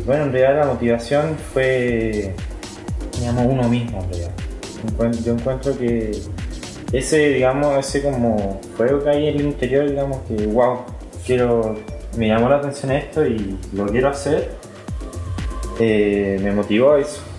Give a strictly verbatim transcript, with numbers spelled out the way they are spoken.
bueno, en realidad la motivación fue, digamos, uno mismo en realidad. Yo encuentro que ese, digamos, ese como fuego que hay en el interior, digamos que, wow, quiero, me llamó la atención esto y lo quiero hacer, eh, me motivó a eso.